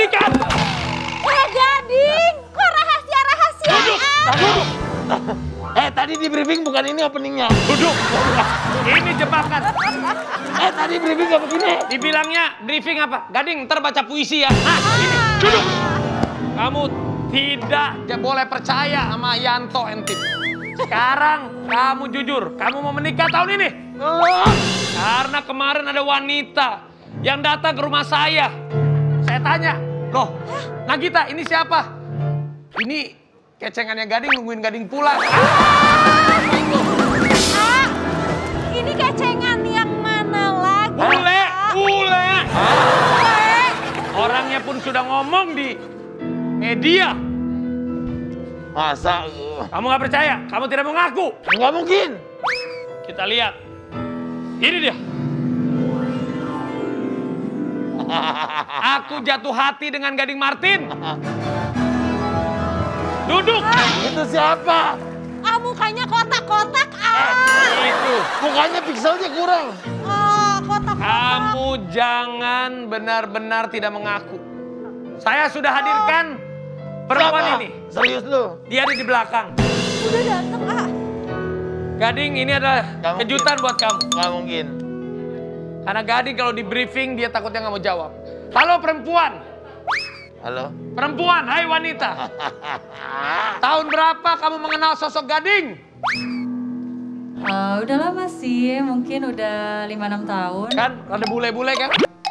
ikat. Gading, kok rahasia-rahasiaan? Duduk. Tadi di briefing bukan ini openingnya. Duduk. Ini jebakan. Tadi briefing gak begini. Dibilangnya briefing apa? Gading, ntar baca puisi ya. Nah, ini. Duduk. Kamu tidak boleh percaya sama Yanto Entip. Sekarang kamu jujur, kamu mau menikah tahun ini? Karena kemarin ada wanita yang datang ke rumah saya. Saya tanya, loh Nagita ini siapa? Ini kecengannya Gading nungguin Gading pulang. Ini kecengan yang mana lagi? Bule. Orangnya pun sudah ngomong di media. Masa? Kamu gak percaya? Kamu tidak mau ngaku? Nggak mungkin. Kita lihat. Ini dia. Aku jatuh hati dengan Gading Martin. Duduk. Itu siapa? Mukanya kotak-kotak. Itu. Mukanya pikselnya kurang. Kotak-kotak. Kamu jangan benar-benar tidak mengaku. Saya sudah hadirkan perempuan Siapa? ini. Serius lu? Dia ada di belakang. Udah dateng, Gading, ini adalah Nggak kejutan buat kamu. Nggak mungkin. Karena Gading kalau di briefing dia takutnya nggak mau jawab. Halo perempuan. Halo? Perempuan, hai wanita. Tahun berapa kamu mengenal sosok Gading? Udah lama sih, mungkin udah 5-6 tahun. Kan ada bule-bule kan?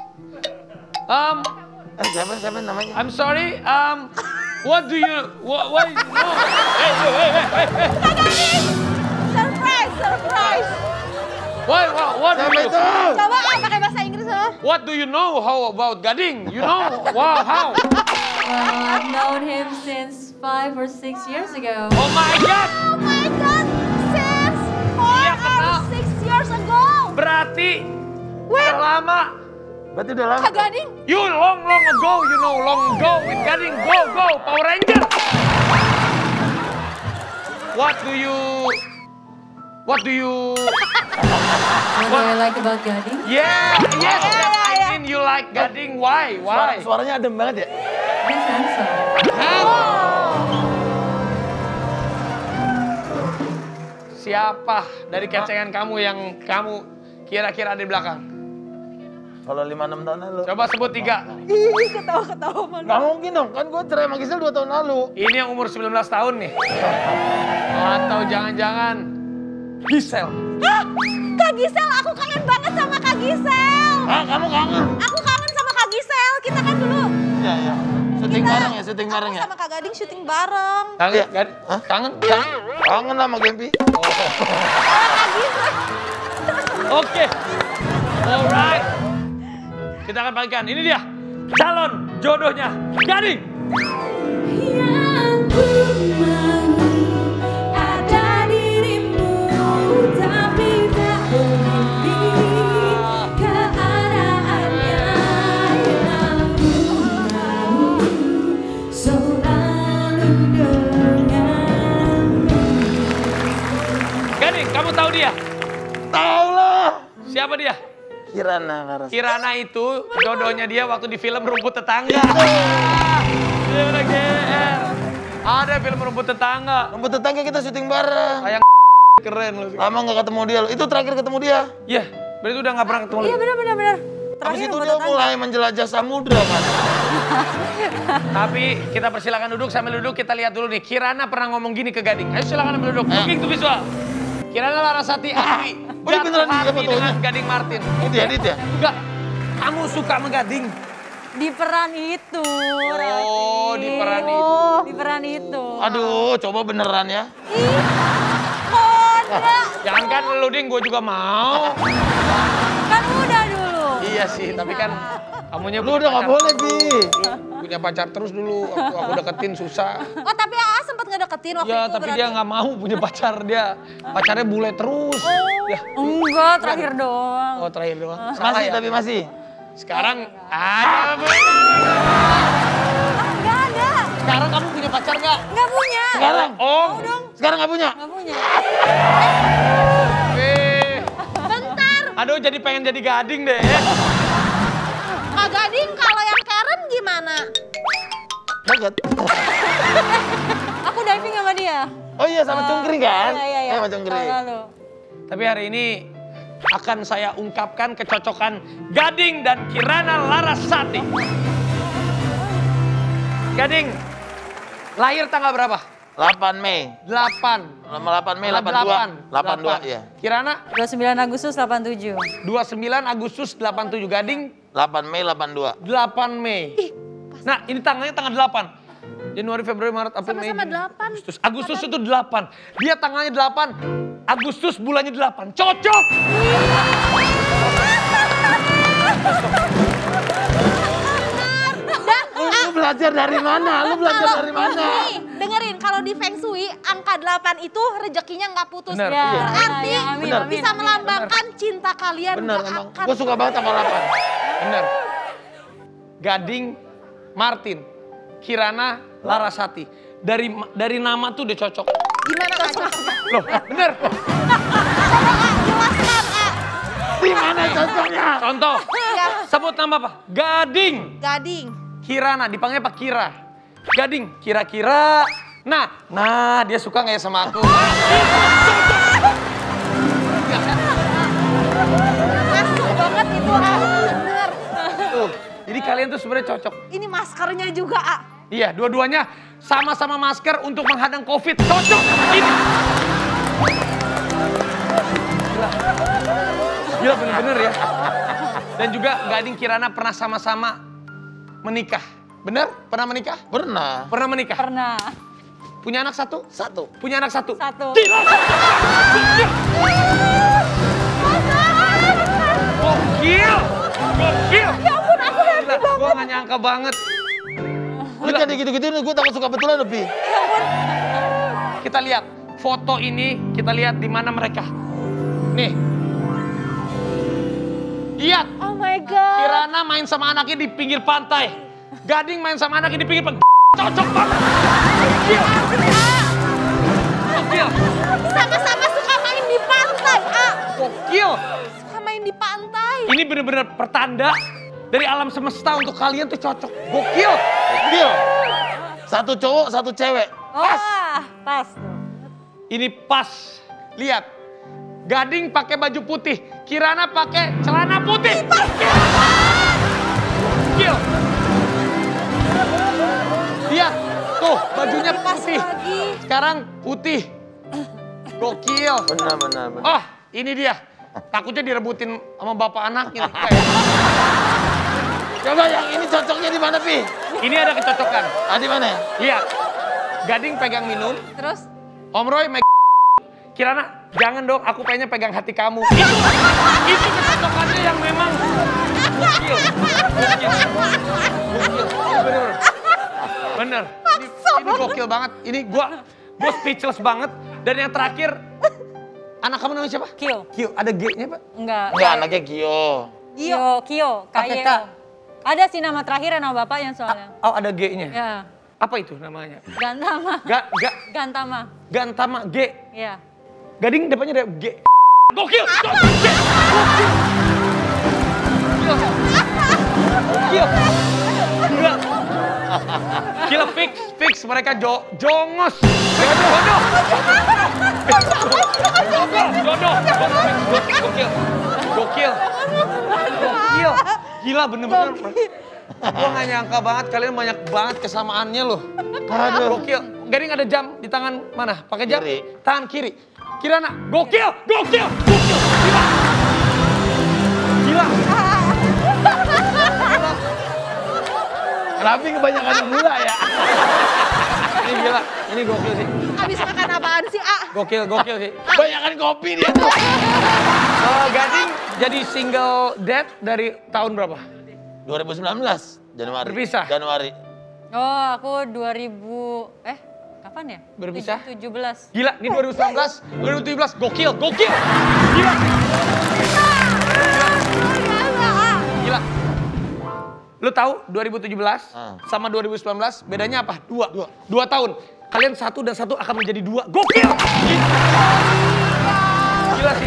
Siapa namanya? I'm sorry. What do you no? Hey. Surprise. What do Siapa you? itu? Coba pakai bahasa Inggris loh. What do you know how about Gading? You know? Wow, how? I've known him since 5 or 6 years ago. Oh my God! Oh my God, since 4 Iya, or kenal. 6 years ago. Berarti When? udah lama. Berarti udah lama. Kak Gading, You long ago, you know, long ago with Gading. Go, Power Ranger. What do you? What do I like about Gading? Yes. yeah. I mean you like Gading. Why? Suaranya adem banget ya? He's handsome. Siapa dari kecengan kamu yang kamu kira-kira ada di belakang? Kalau 5-6 tahun lalu. Coba sebut 3. ih ketawa-ketawa mana? Nggak mungkin dong, kan gue cerai sama Gisel 2 tahun lalu. Ini yang umur 19 tahun nih. Atau jangan-jangan Gisel. Kak Gisel, aku kangen banget sama Kak Gisel. Kamu kangen? Aku kangen sama Kak Gisel, kita kan dulu. Iya. Syuting bareng ya? Aku sama Kak Gading syuting bareng. Kangen? Iya. Kan? Kangen? Kangen lah sama Gempi. Kak Gisel. Oke. Alright. Kita akan bagikan. Ini dia calon jodohnya Gading. Yang ku mau ada dirimu, tapi tak begini keadaannya. Yang ku mau selalu denganmu. Gading, kamu tahu dia? Tahu lah. Siapa dia? Kirana Laras. Kirana itu jodohnya dia waktu di film Rumput Tetangga. Dia udah GR. Ada film Rumput Tetangga. Rumput tetangga kita syuting bareng. Sayang keren loh. Lama nggak ketemu dia. Itu terakhir ketemu dia. Iya, berarti udah nggak pernah ketemu Iya lagi. benar. Habis itu dia mulai menjelajah samudra kan. Tapi kita persilakan duduk, sambil duduk kita lihat dulu nih. Kirana pernah ngomong gini ke Gading. Ayo silakan ambil duduk. Looking to visual. Kirana Larasati Asri. Oh, ini beneran dia hati fotonya? dengan Gading Martin. Ini diedit ya? Enggak. Kamu suka sama Gading? Di peran itu. Oh, di peran itu. Di peran itu. Aduh, coba beneran ya. Kode. Jangan kan lu Ding, gue juga mau. Kan udah dulu. Iya sih, tapi kan kamunya Lu udah nggak boleh, Bi. punya pacar terus dulu. Waktu aku deketin susah. Oh tapi AA sempat ngedeketin waktu Ya, itu tapi berarti. dia nggak mau punya pacar. Pacarnya bule terus. Ya. Enggak, terakhir doang. Oh, terakhir doang. Salah Masih, ya? tapi masih. Sekarang ada. Enggak ada. Sekarang kamu punya pacar nggak? Enggak punya. Sekarang? Oh. Mau dong. Sekarang nggak punya? Enggak punya. Bentar. Aduh, jadi pengen jadi Gading deh. Kak Gading kalau yang Karen gimana? Deket. Aku diving sama dia. Oh iya, sama Cungkring kan? Iya. Sama Cungkring. Tahun lalu. Tapi hari ini akan saya ungkapkan kecocokan Gading dan Kirana Larasati. Gading, lahir tanggal berapa? 8 Mei. 8. 8 Mei 82. 82 ya. Kirana 29 Agustus 87. 29 Agustus 87. Gading 8 Mei 82. 8 Mei. Nah, ini tanggalnya tanggal 8. Januari, Februari, Maret, April, Mei, Sama-sama Juni, 8. Agustus. Agustus itu 8. Dia tanggalnya 8. Agustus bulannya 8. Cocok. Lu belajar dari mana? Lu belajar dari mana? Nih, dengerin kalau di Feng Shui angka 8 itu rezekinya nggak putus. Bener. Ya, Berarti ya, amin, bener. amin, bisa amin. melambangkan cinta kalian. Bener nggak emang. akan Gue suka banget sama 8. Bener. Gading, Martin, Kirana, Larasati. Dari nama tuh udah cocok. Gimana nggak cocoknya? Loh, bener. Jelaskan, A. Di mana cocoknya? Contoh, Ya, sebut nama apa? Gading. Gading. Kirana, dipanggil Pak Kira. Gading, kira-kira. Nah, dia suka nggak ya sama aku? Masuk banget itu, A. Bener. Tuh, jadi kalian tuh sebenarnya cocok. Ini maskernya juga, A. Iya, dua-duanya sama-sama masker untuk menghadang COVID. Cocok. Ini. Gila bener-bener ya. Dan juga Gading Kirana pernah sama-sama menikah. Bener? Pernah menikah? Pernah. Pernah menikah? Pernah. Punya anak satu? Satu. Punya anak satu? Satu. Gila. Gokil. Gokil. Ya ampun, aku happy Gila, banget. gue gak nyangka banget. Lu jadi gitu-gituin gue takut suka betulan lebih. Kita lihat foto ini, kita lihat di mana mereka. Nih. Lihat, Oh my God. Kirana main sama anaknya di pinggir pantai. Gading main sama anaknya di pinggir pantai. Cocok banget. Gokil. Gokil. Sama-sama suka main di pantai, A. Gokil. Suka main di pantai. Ini bener-bener pertanda dari alam semesta untuk kalian tuh cocok. Gokil. Gokil. Satu cowok, satu cewek. Wah, pas tuh. Ini pas. Lihat. Gading pakai baju putih, Kirana pakai celana putih. Gokil. Lihat, tuh bajunya Pas putih. lagi. Sekarang putih. Gokil. Benar. Oh, ini dia. Takutnya direbutin sama bapak anaknya. Kayak. Coba yang ini cocoknya di mana, Pi? Ini ada kecocokan. Ah, di mana? Lihat. Gading pegang minum, Terus Om Roy megang. Kirana, jangan dong, aku pengennya pegang hati kamu. Itu kecocokannya yang memang gokil. Gokil. Bener. Bener. Ini gokil banget. Ini gua speechless banget. Dan yang terakhir, anak kamu namanya siapa? Kyo. Kyo. Ada G-nya, Pak? Enggak. Enggak, anaknya Gio. Kyo. Pakai K. K-Y-O. Ada sih nama terakhir nama bapaknya soalnya. Oh, ada G-nya. Ya. Apa itu namanya? Gantama. Gantama. Gantama G. Ya. Gading depannya ada G. Gokil. Gokil. Gokil. Gila. Gila fix mereka jongos. Jodoh. Gokil. Gila bener-bener. Gua gak nyangka banget kalian banyak banget kesamaannya loh. Aduh. Gokil. Gading ada jam di tangan mana? Pakai jam? Kiri. Tangan kiri. Kirana, gokil. Gila. Rapi kebanyakan gula ya. Ini gila. Ini gokil sih. habis makan apaan sih, A? Gokil sih. Kebanyakan kopi dia tuh. Gading jadi single dad dari tahun berapa? 2019 Januari. Berpisah? Januari. Oh, aku 2000 kapan ya? Berpisah? 17. Gila, ini 2019, 2017, gokil. Gila. Gila. Lu tahu 2017 sama 2019 bedanya apa? Dua tahun. Kalian satu dan satu akan menjadi dua. Gokil. Gila sih.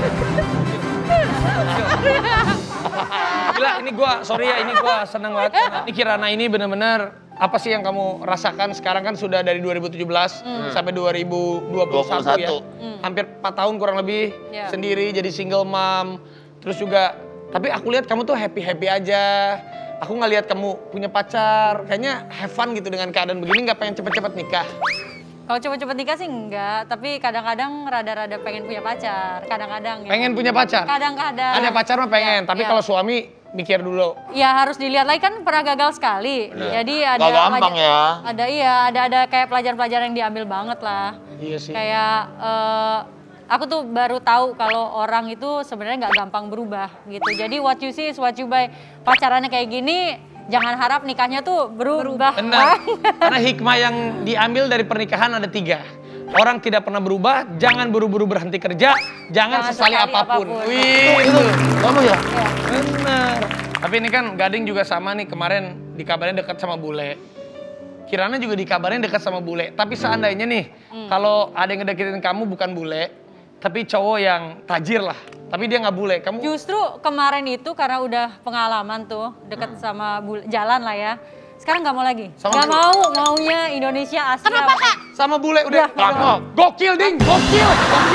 Gila, ini gua sorry ya, ini gua seneng banget. Ini Kirana ini bener-bener apa sih yang kamu rasakan sekarang kan sudah dari 2017 sampai 2021 ya. Hampir 4 tahun kurang lebih sendiri jadi single mom. Terus juga, tapi aku lihat kamu tuh happy-happy aja. Aku nggak lihat kamu punya pacar. Kayaknya have fun gitu dengan keadaan begini, nggak pengen cepet-cepet nikah. Kalau cepet-cepet nikah sih enggak, tapi kadang-kadang rada-rada pengen punya pacar, kadang-kadang ya. Pengen punya pacar? Kadang-kadang. Ada pacar mah pengen, tapi kalau suami mikir dulu. Ya harus dilihat lagi kan pernah gagal sekali. Jadi ada Gak gampang ya. Ada kayak pelajaran-pelajaran yang diambil banget lah. Iya sih. Kayak aku tuh baru tahu kalau orang itu sebenarnya nggak gampang berubah gitu. Jadi what you see is what you buy. Pacarannya kayak gini, jangan harap nikahnya tuh berubah. Benar. Karena hikmah yang diambil dari pernikahan ada 3. Orang tidak pernah berubah, jangan buru-buru berhenti kerja, jangan sesali apapun. Wih, Itu kamu ya? benar. Tapi ini kan Gading juga sama nih, kemarin dikabarin dekat sama bule. Kirana juga dikabarin dekat sama bule. Tapi seandainya nih, kalau ada yang ngedeketin kamu bukan bule, tapi cowok yang tajir lah. Tapi dia nggak bule, kamu... Justru kemarin itu karena udah pengalaman tuh deket sama jalan lah ya. Sekarang nggak mau lagi. Nggak mau, maunya Indonesia Asia. Kenapa Kak? Sama bule udah. Udah. Mau. Gokil Ding, gokil.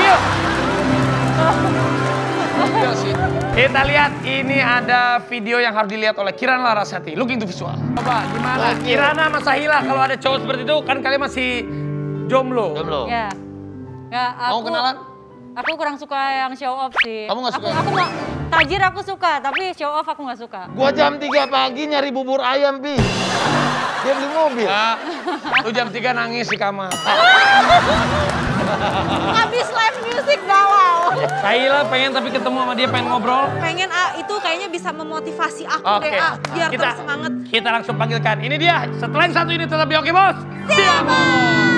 Gokil sih. Kita lihat ini ada video yang harus dilihat oleh Kirana Larasati. Looking to visual. Coba gimana? Kirana sama Sahila kalau ada cowok seperti itu kan kalian masih jomblo. Ya. Nggak, Mau kenalan? Aku kurang suka yang show off sih. Kamu nggak suka? Aku mau tajir aku suka, tapi show off aku nggak suka. Gua jam 3 pagi nyari bubur ayam, Pi. Dia beli mobil. Nah, lu jam 3 nangis di kamar. Habis live music galau. Sahila pengen tapi ketemu sama dia pengen ngobrol. Pengen itu kayaknya bisa memotivasi aku Oke. deh biar terus semangat. Kita langsung panggilkan. Ini dia. Setelah yang satu ini tetap di Oke Bos. Siapa?